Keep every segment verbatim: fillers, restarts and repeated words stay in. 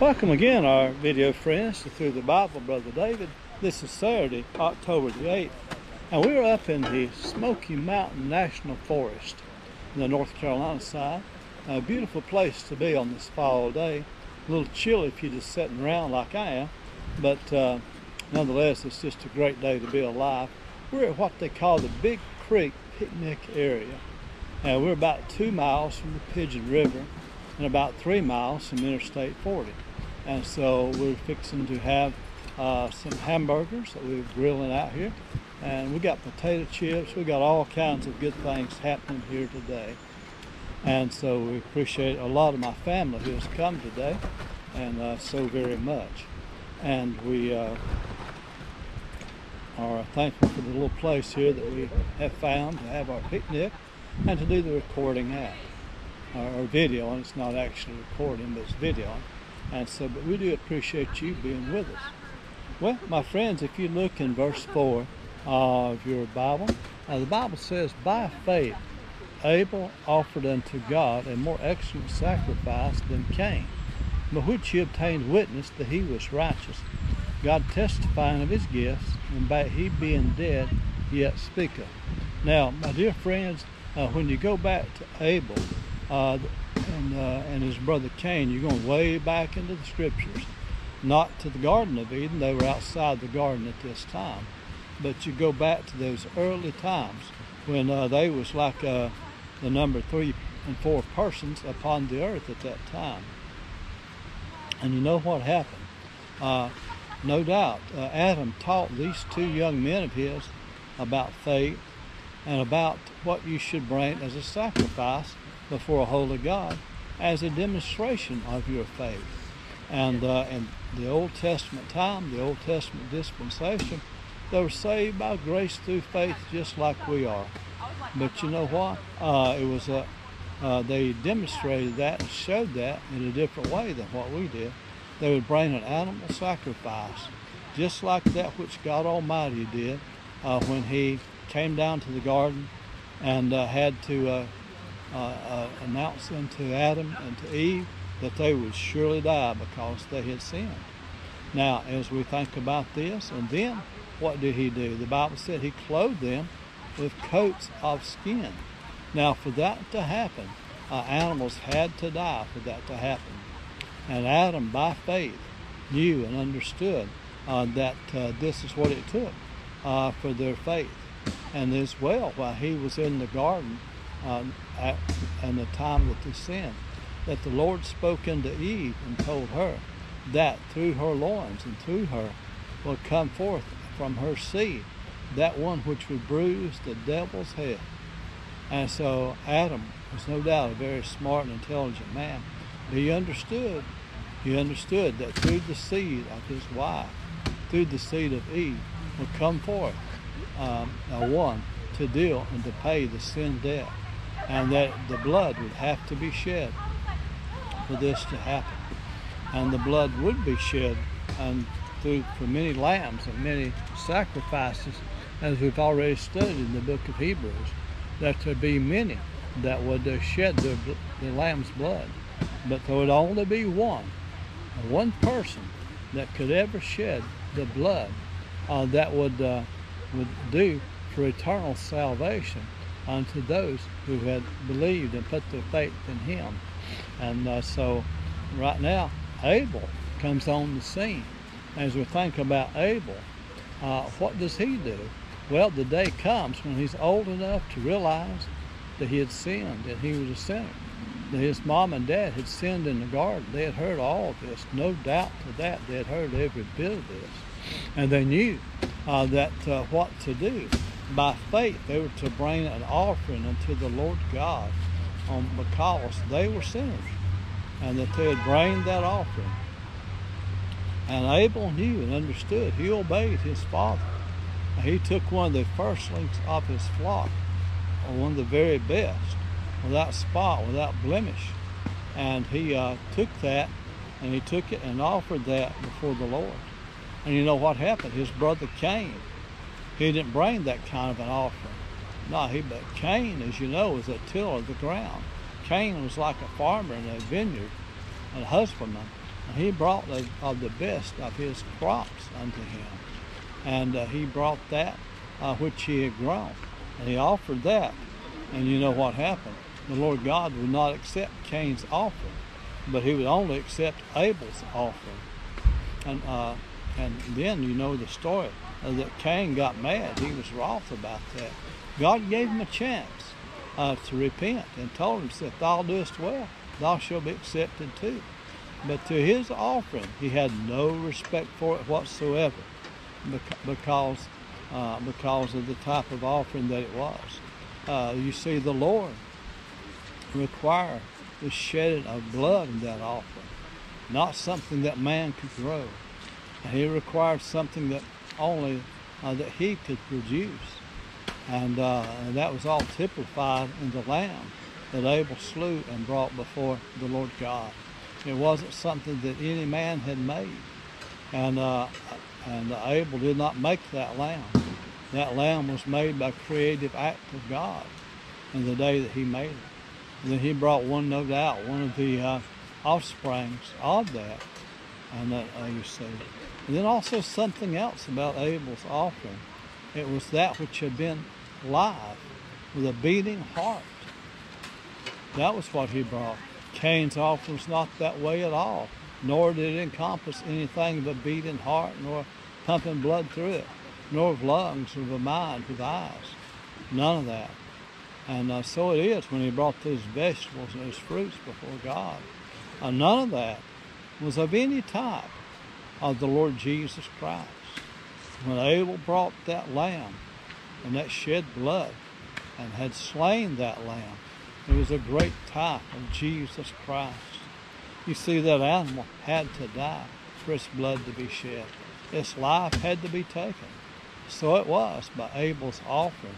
Welcome again, our video friends, to Through the Bible, Brother David. This is Saturday, October the eighth, and we're up in the Smoky Mountain National Forest in the North Carolina side. A beautiful place to be on this fall day. A little chilly if you're just sitting around like I am, but uh, nonetheless, it's just a great day to be alive. We're at what they call the Big Creek Picnic Area, and we're about two miles from the Pigeon River and about three miles from Interstate forty. And so we're fixing to have uh, some hamburgers that we're grilling out here, and we got potato chips. We got all kinds of good things happening here today. And so we appreciate a lot of my family who has come today, and uh, so very much. And we uh, are thankful for the little place here that we have found to have our picnic and to do the recording at, or video. And it's not actually recording, but it's video. And so, but we do appreciate you being with us. Well, my friends, if you look in verse four of your Bible, uh, the Bible says, by faith Abel offered unto God a more excellent sacrifice than Cain, by which he obtained witness that he was righteous, God testifying of his gifts, and by he being dead yet speaketh. Now, my dear friends, uh, when you go back to Abel, uh, And, uh, and his brother Cain, you're going way back into the scriptures, not to the Garden of Eden. They were outside the garden at this time, but you go back to those early times when uh, they was like uh, the number three and four persons upon the earth at that time. And you know what happened? Uh, no doubt, uh, Adam taught these two young men of his about faith and about what you should bring as a sacrifice before a holy God as a demonstration of your faith. And uh, in the Old Testament time, the Old Testament dispensation, they were saved by grace through faith just like we are. But you know what? Uh, it was a, uh, they demonstrated that and showed that in a different way than what we did. They would bring an animal sacrifice, just like that which God Almighty did uh, when he came down to the garden and uh, had to uh, Uh, uh, announced unto Adam and to Eve that they would surely die because they had sinned. Now, as we think about this, and then what did he do? The Bible said he clothed them with coats of skin. Now, for that to happen, uh, animals had to die for that to happen. And Adam, by faith, knew and understood uh, that uh, this is what it took uh, for their faith. And as well, while he was in the garden, Uh, at, and the time that they sinned, that the Lord spoke unto Eve and told her that through her loins and through her will come forth from her seed that one which would bruise the devil's head. And so Adam was no doubt a very smart and intelligent man. But he understood, he understood that through the seed of his wife, through the seed of Eve, will come forth um, a one to deal and to pay the sin debt. And that the blood would have to be shed for this to happen. And the blood would be shed and through for many lambs and many sacrifices, as we've already studied in the book of Hebrews, that there be many that would uh, shed the, the lamb's blood. But there would only be one, one person that could ever shed the blood uh, that would, uh, would do for eternal salvation unto those who had believed and put their faith in him. And uh, so right now Abel comes on the scene. As we think about Abel, uh, what does he do? Well, the day comes when he's old enough to realize that he had sinned and he was a sinner, that his mom and dad had sinned in the garden. They had heard all of this, no doubt to that. They had heard every bit of this, and they knew uh, that uh, what to do. By faith, they were to bring an offering unto the Lord God um, because they were sinners, and that they had bring that offering. And Abel knew and understood. He obeyed his father. He took one of the firstlings of his flock, or one of the very best, without spot, without blemish. And he uh, took that, and he took it and offered that before the Lord. And you know what happened? His brother Cain, he didn't bring that kind of an offering. No, he, but Cain, as you know, was a tiller of the ground. Cain was like a farmer in a vineyard, a husbandman. He brought of, of the best of his crops unto him. And uh, he brought that uh, which he had grown. And he offered that. And you know what happened? The Lord God would not accept Cain's offering, but he would only accept Abel's offering. And uh, and then you know the story uh, that Cain got mad. He was wroth about that. God gave him a chance uh, to repent and told him, if thou doest well, thou shalt be accepted too. But to his offering, he had no respect for it whatsoever, because uh, because of the type of offering that it was. Uh, you see, the Lord required the shedding of blood in that offering, not something that man could grow. And he required something that only uh, that he could produce, and, uh, and that was all typified in the lamb that Abel slew and brought before the Lord God. It wasn't something that any man had made, and uh, and Abel did not make that lamb. That lamb was made by creative act of God in the day that he made it. And then he brought one, no doubt, one of the uh, offsprings of that, and that uh, you see. And then also something else about Abel's offering. It was that which had been live with a beating heart. That was what he brought. Cain's offering was not that way at all, nor did it encompass anything of a beating heart, nor pumping blood through it, nor of lungs, or of a mind with eyes. None of that. And uh, so it is when he brought those vegetables and those fruits before God. Uh, none of that was of any type of the Lord Jesus Christ. When Abel brought that lamb and that shed blood and had slain that lamb, it was a great type of Jesus Christ. You see, that animal had to die for its blood to be shed. Its life had to be taken. So it was by Abel's offering.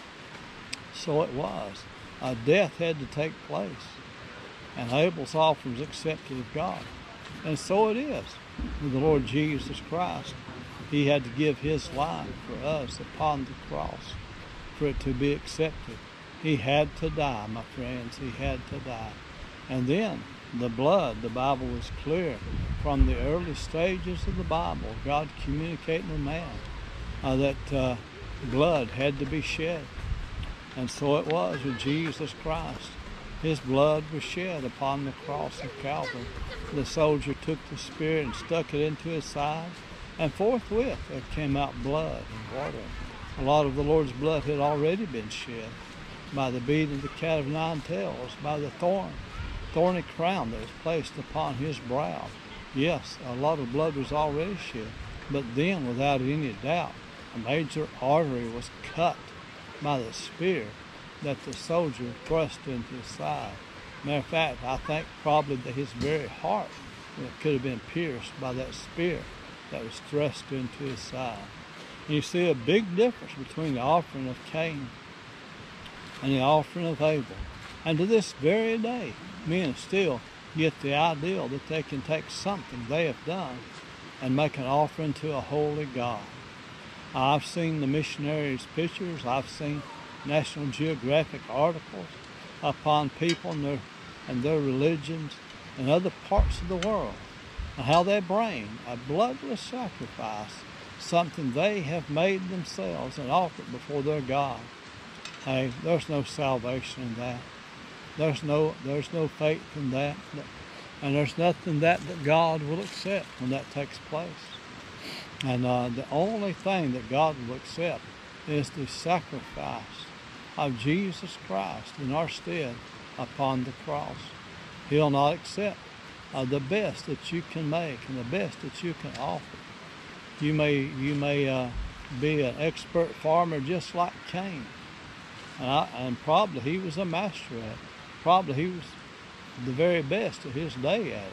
So it was. A death had to take place. And Abel's offering was accepted of God. And so it is with the Lord Jesus Christ. He had to give his life for us upon the cross for it to be accepted. He had to die, my friends. He had to die. And then the blood, the Bible was clear from the early stages of the Bible, God communicating with man, uh, that uh, blood had to be shed. And so it was with Jesus Christ. His blood was shed upon the cross of Calvary. The soldier took the spear and stuck it into his side, and forthwith there came out blood and water. A lot of the Lord's blood had already been shed by the beating of the cat of nine tails, by the thorn, thorny crown that was placed upon his brow. Yes, a lot of blood was already shed, but then, without any doubt, a major artery was cut by the spear that the soldier thrust into his side. Matter of fact, I think probably that his very heart could have been pierced by that spear that was thrust into his side. And you see a big difference between the offering of Cain and the offering of Abel. And to this very day, men still get the ideal that they can take something they have done and make an offering to a holy God. I've seen the missionaries' pictures. I've seen National Geographic articles upon people and their, and their religions in other parts of the world, and how they bring a bloodless sacrifice, something they have made themselves, and offer it before their God. Hey, there's no salvation in that. There's no, there's no faith in that. And there's nothing that, that God will accept when that takes place. And uh, the only thing that God will accept is the sacrifice of Jesus Christ in our stead upon the cross. He'll not accept uh, the best that you can make and the best that you can offer. You may, you may uh, be an expert farmer just like Cain. And, I, and probably he was a master at it. Probably he was the very best of his day at it.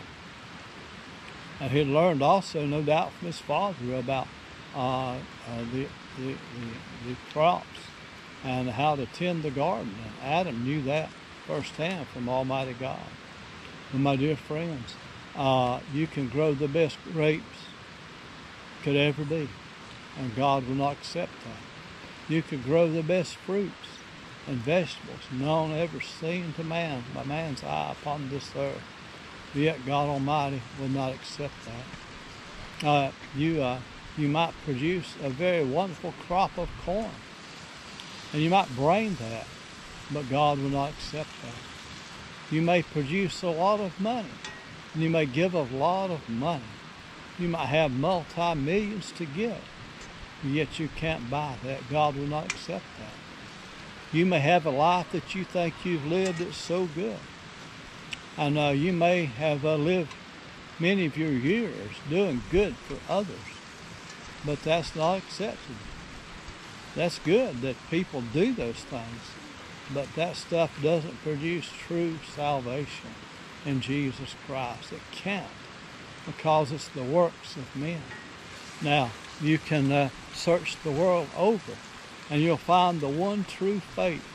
And he learned also, no doubt, from his father about uh, uh, the, the, the, the crops and how to tend the garden. And Adam knew that firsthand from Almighty God. And my dear friends, uh, you can grow the best grapes could ever be, and God will not accept that. You could grow the best fruits and vegetables none ever seen to man by man's eye upon this earth, yet God Almighty will not accept that. Uh, you, uh, you might produce a very wonderful crop of corn, and you might bring that, but God will not accept that. You may produce a lot of money, and you may give a lot of money. You might have multi-millions to give, yet you can't buy that. God will not accept that. You may have a life that you think you've lived that's so good. And uh, you may have uh, lived many of your years doing good for others, but that's not accepted. That's good that people do those things, but that stuff doesn't produce true salvation in Jesus Christ. It can't, because it's the works of men. Now, you can uh, search the world over, and you'll find the one true faith,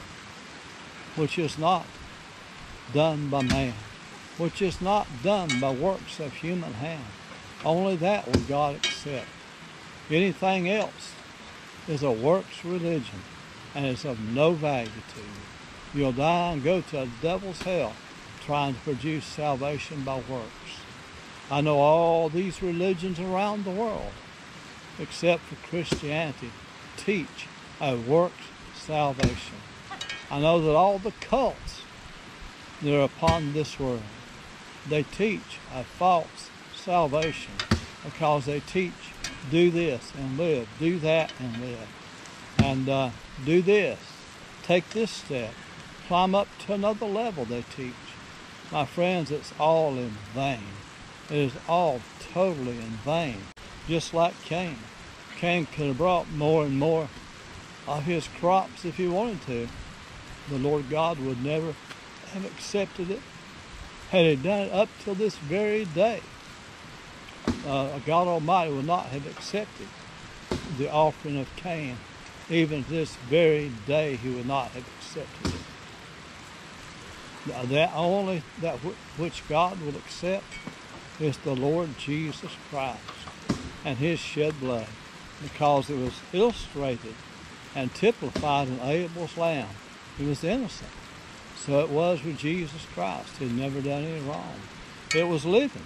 which is not done by man, which is not done by works of human hand. Only that will God accept. Anything else is a works religion, and it's of no value to you. You'll die and go to a devil's hell trying to produce salvation by works. I know all these religions around the world, except for Christianity, teach a works salvation. I know that all the cults that are upon this world, they teach a false salvation, because they teach do this and live, do that and live, and uh, do this, take this step, climb up to another level, they teach. My friends, it's all in vain. It is all totally in vain. Just like Cain. Cain could have brought more and more of his crops if he wanted to. The Lord God would never have accepted it had he done it up till this very day. Uh, God Almighty would not have accepted the offering of Cain. Even to this very day, he would not have accepted it. That only that which God will accept is the Lord Jesus Christ and his shed blood, because it was illustrated and typified in Abel's lamb. He was innocent. So it was with Jesus Christ. He had never done any wrong. It was living.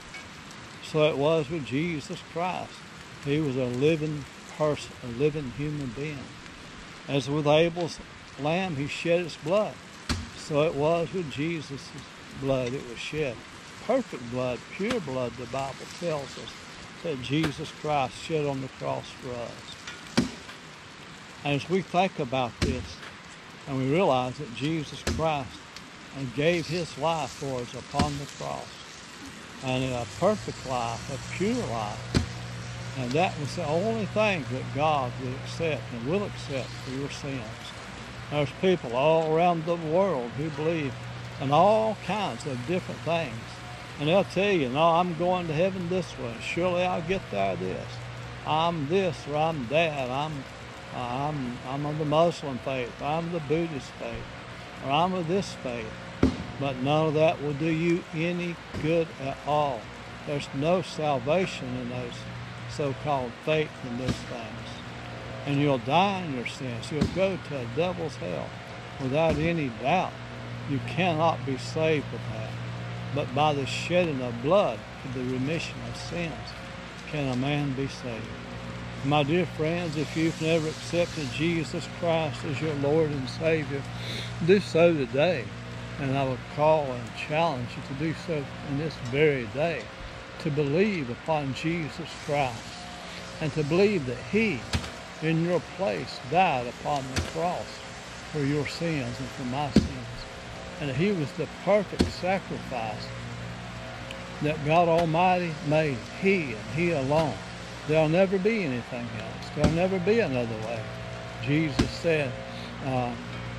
So it was with Jesus Christ. He was a living person, a living human being. As with Abel's lamb, he shed his blood. So it was with Jesus' blood. It was shed. Perfect blood, pure blood, the Bible tells us, that Jesus Christ shed on the cross for us. And as we think about this, and we realize that Jesus Christ gave his life for us upon the cross, and a perfect life, a pure life, and that was the only thing that God would accept and will accept for your sins. There's people all around the world who believe in all kinds of different things. And they'll tell you, no, I'm going to heaven this way. Surely I'll get there this. I'm this or I'm that. I'm, uh, I'm, I'm of the Muslim faith. I'm the Buddhist faith. Or I'm of this faith. But none of that will do you any good at all. There's no salvation in those so-called faith in those things. And you'll die in your sins. You'll go to a devil's hell without any doubt. You cannot be saved with that. But by the shedding of blood for the remission of sins can a man be saved. My dear friends, if you've never accepted Jesus Christ as your Lord and Savior, do so today. And I would call and challenge you to do so in this very day, to believe upon Jesus Christ and to believe that he, in your place, died upon the cross for your sins and for my sins. And he was the perfect sacrifice that God Almighty made, he and he alone. There'll never be anything else. There'll never be another way. Jesus said, uh,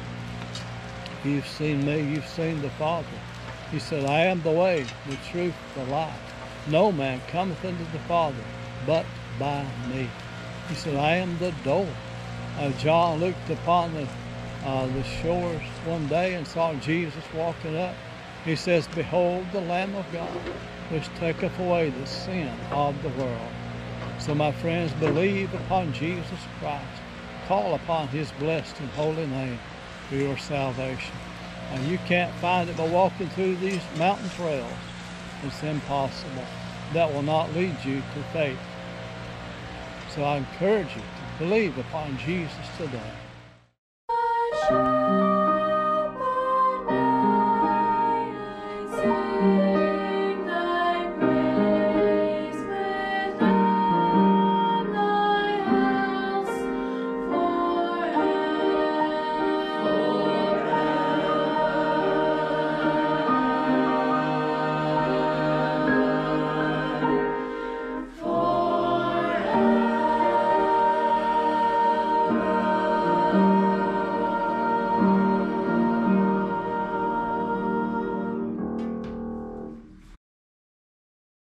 you've seen me, you've seen the Father. He said, I am the way, the truth, the life. No man cometh unto the Father but by me. He said, I am the door. Uh, John looked upon the Uh, the shores one day and saw Jesus walking up. He says, behold the Lamb of God, which taketh away the sin of the world. So my friends, believe upon Jesus Christ. Call upon his blessed and holy name for your salvation. And you can't find it by walking through these mountain trails. It's impossible. That will not lead you to faith. So I encourage you to believe upon Jesus today.